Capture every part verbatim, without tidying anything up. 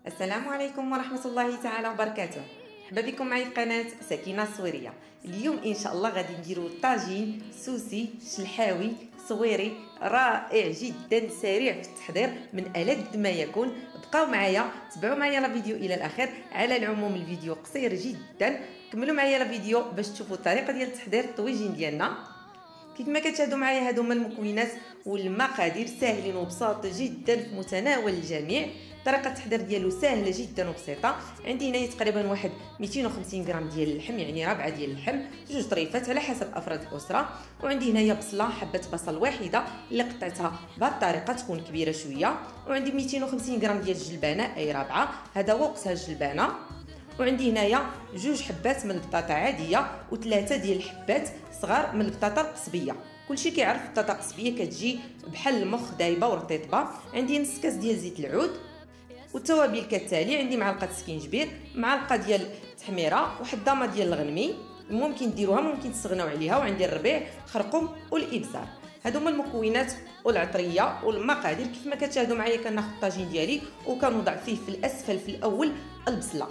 السلام عليكم ورحمة الله تعالى وبركاته. مرحبا بكم معي في قناة سكينة الصويرية. اليوم إن شاء الله غادي نديرو طاجين سوسي شلحاوي صويري رائع جدا، سريع في التحضير من ألذ ما يكون. بقاو معايا، تبعوا معايا الفيديو إلى الآخر. على العموم الفيديو قصير جدا، كملوا معايا الفيديو باش تشوفوا الطريقة ديال تحضير الطويجين ديالنا. كيف ما كتشاهدوا معايا هادو هما المكونات والمقادير، ساهلين وبساط جدا في متناول الجميع. طريقه التحضير ديالو سهله جدا وبسيطه. عندي هنايا تقريبا واحد مئتين وخمسين غرام ديال اللحم، يعني ربعه ديال اللحم، جوج طريفات على حسب افراد الاسره. وعندي هنايا بصله، حبه بصل واحده اللي قطعتها بهذه الطريقه تكون كبيره شويه. وعندي مئتين وخمسين غرام ديال الجلبانه، اي ربعه، هذا وقتها الجلبانه. وعندي هنايا جوج حبات من البطاطا عاديه وثلاثه ديال الحبات صغار من البطاطا القصبيه. كلشي كيعرف البطاطا القصبيه كتجي بحال المخ دايبه ورطيطبه. عندي نص كاس ديال زيت العود والتوابل كالتالي. عندي معلقه سكينجبير، معلقه ديال التحميره، واحد الضامه ديال الغنمي ممكن ديروها ممكن تستغناو عليها، وعندي الربيع، خرقوم والابزار. هادو هما المكونات والعطريه والمقادير. كيف ما كتشاهدوا معايا كناخذ الطاجين ديالي وكنوضع فيه في الاسفل في الاول البصله،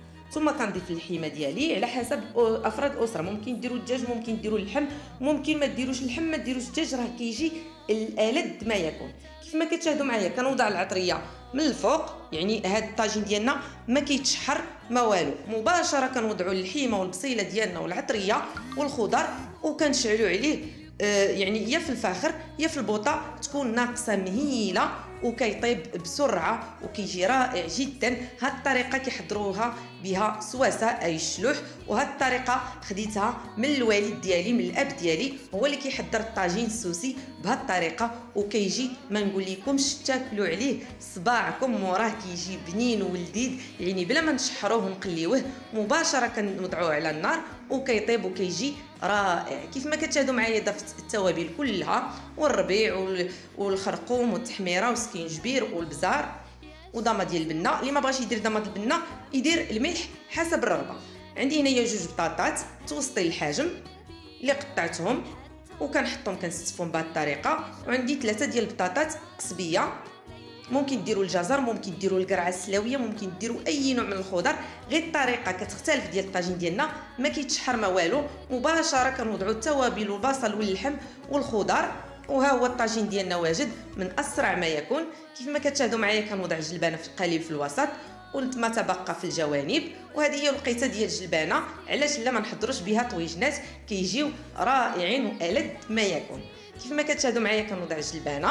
ثم كنضيف اللحيمه ديالي على حسب افراد الاسره. ممكن ديروا الدجاج، ممكن ديروا اللحم، ممكن ما ديروش اللحم ما ديروش الدجاج، راه كيجي الالذ ما يكون. كيف ما كتشاهدوا معايا كنوضع العطريه من الفوق، يعني هذا الطاجين ديالنا ما كيتشحر ما والو، مباشره كنوضعوا اللحيمه والبصيله ديالنا والعطريه والخضر وكنشعلوا عليه آه يعني يا في الفاخر يا في البوطه تكون ناقصه مهيله وكيطيب بسرعه وكيجي رائع جدا. هاد الطريقه كيحضروها بها سواسه اي الشلوح، وهاد الطريقه خديتها من الوالد ديالي، من الاب ديالي، هو اللي كيحضر الطاجين السوسي بهاد الطريقه وكيجي ما نقول لكمش تاكلوا عليه صباعكم، وراه كيجي بنين ولذيذ، يعني بلا ما نشحروه ونقليوه مباشره كنوضعوه على النار وكيطيب وكيجي رائع. كيف ما كتشاهدوا معايا ضفت التوابل كلها والربيع والخرقوم والتحميره والسكينجبير والبزار وضامه ديال البنه. اللي ما بغاش يدير ضامه البنه يدير الملح حسب الرغبه. عندي هنايا جوج بطاطات توسطي الحجم اللي قطعتهم وكنحطهم كنستفهم بهذه الطريقه. وعندي ثلاثه ديال البطاطات قصبيه، ممكن ديروا الجزر، ممكن ديروا القرعه السلاويه، ممكن ديروا اي نوع من الخضر، غير الطريقه كتختلف ديال الطاجين ديالنا ما كيتشحر ما والو. مباشره كنوضعوا التوابل والبصل واللحم والخضر، وها هو الطاجين ديالنا واجد من اسرع ما يكون. كيف ما كتشاهدوا معايا كنوضع الجلبانه في القالب في الوسط وما تبقى في الجوانب، وهذه هي الوقيته ديال الجلبانه. علاش لا ما نحضروش بها طويجنات كيجيو رائعين والذ ما يكون. كيف ما كتشاهدوا معايا كنوضع الجلبانه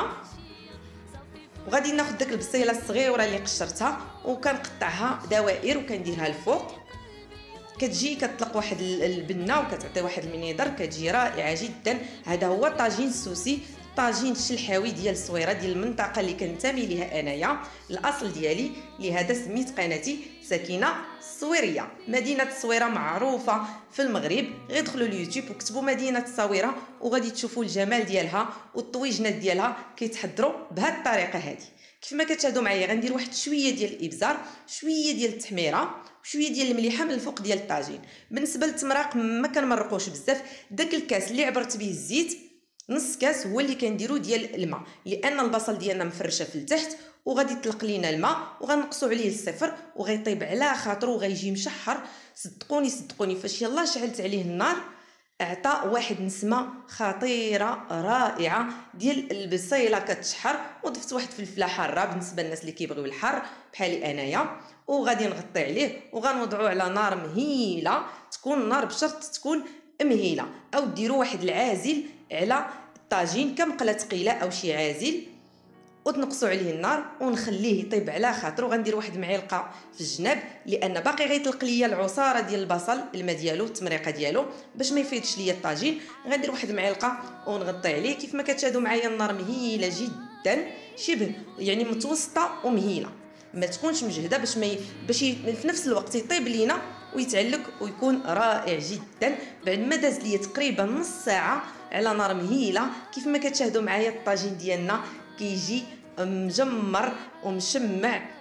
وغادي ناخذ داك البصيله الصغيره اللي قشرتها وكنقطعها دوائر وكنديرها الفوق. كتجي كتطلق واحد البنه وكتعطي واحد المنيضر، كتجي رائعه جدا. هذا هو طاجين السوسي، طاجين الشلحاوي ديال الصويره، ديال المنطقه اللي كنتمي ليها انايا، الاصل ديالي. لهذا سميت قناتي سكينه الصويريه. مدينه الصويره معروفه في المغرب، غير دخلوا اليوتيوب وكتبوا مدينه الصويره وغادي تشوفوا الجمال ديالها والطويجنات ديالها كيتحضروا بهذه الطريقه هذه. كيف ما كتشاهدوا معايا غندير واحد شويه ديال الابزار، شويه ديال التحميره، شويه ديال المليحه من الفوق ديال الطاجين. بالنسبه للتمراق ما كنمرقوش بزاف، داك الكاس اللي عبرت به الزيت نص كاس هو اللي كنديرو ديال الماء، لان البصل ديالنا مفرشه في التحت وغادي يطلق لينا الماء وغنقصوا عليه الصفر وغيطيب على خاطرو وغيجي مشحر. صدقوني صدقوني فاش يلا شعلت عليه النار اعطى واحد نسمه خطيره رائعه ديال البصيله كتشحر. وضفت واحد فلفله حاره بالنسبه للناس اللي كيبغيو الحار بحالي انايا، وغادي نغطي عليه وغنوضعوه على نار مهيله. تكون النار بشرط تكون مهيله، او ديروا واحد العازل على الطاجين كمقله ثقيله او شي عازل وتنقصوا عليه النار ونخليه يطيب على خاطرو. غندير واحد المعلقه في الجناب لان باقي غيطلق ليا العصاره ديال البصل، الماء ديالو التمريقه ديالو باش ما يفيدش ليا الطاجين. غندير واحد المعلقه ونغطي عليه. كيف ما كتشاهدوا معايا النار مهيله جدا، شبه يعني متوسطه ومهيله، ما تكونش مجهده باش ما ي... باش ي... في نفس الوقت يطيب لينا ويتعلق ويكون رائع جدا. بعد ما داز ليا تقريبا نص ساعه على نار مهيله، كيف ما كتشاهدوا معايا الطاجين ديالنا كيجي مجمر ومشمع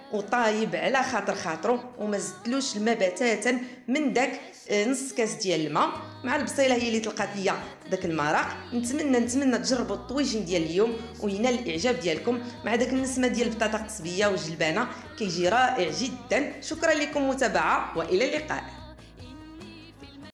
وطايب على خاطر خاطرو وما زدتلوش الماء بتاتا من داك نص كاس ديال الماء مع البصيله هي اللي طلقات ليا داك المرق. نتمنى نتمنى تجربوا الطويجين ديال اليوم وينال الاعجاب ديالكم مع داك النسمه ديال البطاطا قصبيه وجلبانه كيجي رائع جدا. شكرا لكم متابعه والى اللقاء.